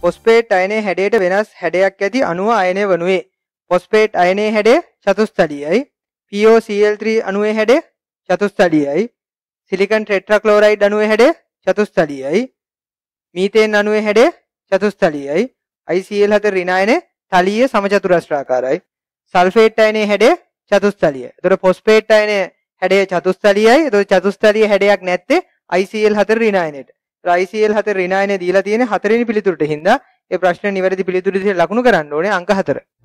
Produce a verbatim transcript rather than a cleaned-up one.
Phosphate අයනයේ හැඩයට වෙනස් හැඩයක් ඇති අණුව අයනය වනුයේ. ෆොස්ෆේට් අයනයේ හැඩය චතුස්තලීයයි. P O C L three අණුවේ හැඩය චතුස්තලීයයි. සිලිකන් ටෙට්‍රාක්ලෝරයිඩ් අණුවේ හැඩය චතුස්තලීයයි. මීතේන් අණුවේ හැඩය චතුස්තලීයයි. ආයි සී එල් ෆෝර් ඍණායනයේ තලීය සමචතුරස්‍රාකාරයි. සල්ෆේට් අයනයේ හැඩය චතුස්තලීයයි. එතකොට ෆොස්ෆේට් අයනයේ හැඩය චතුස්තලීයයි. එතකොට චතුස්තලීය හැඩයක් නැත්තේ ආයි සී එල් ෆෝර් ඍණායනයට. ආයි සී එල් ෆෝර් ඍණායනය දීලා තියෙන්නේ හතරවෙනි පිළිතුරට හින්දා ඒ ප්‍රශ්න නිවැරදි පිළිතුරු විදිහට ලකුණු කරන්න ඕනේ අංක හතර.